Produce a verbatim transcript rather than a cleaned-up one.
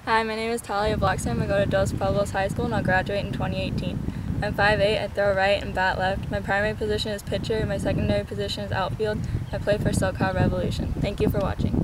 Hi, my name is Talia Bloxham. I go to Dos Pueblos High School and I'll graduate in twenty eighteen. I'm five eight, I throw right and bat left. My primary position is pitcher, my secondary position is outfield. I play for SoCal Revolution. Thank you for watching.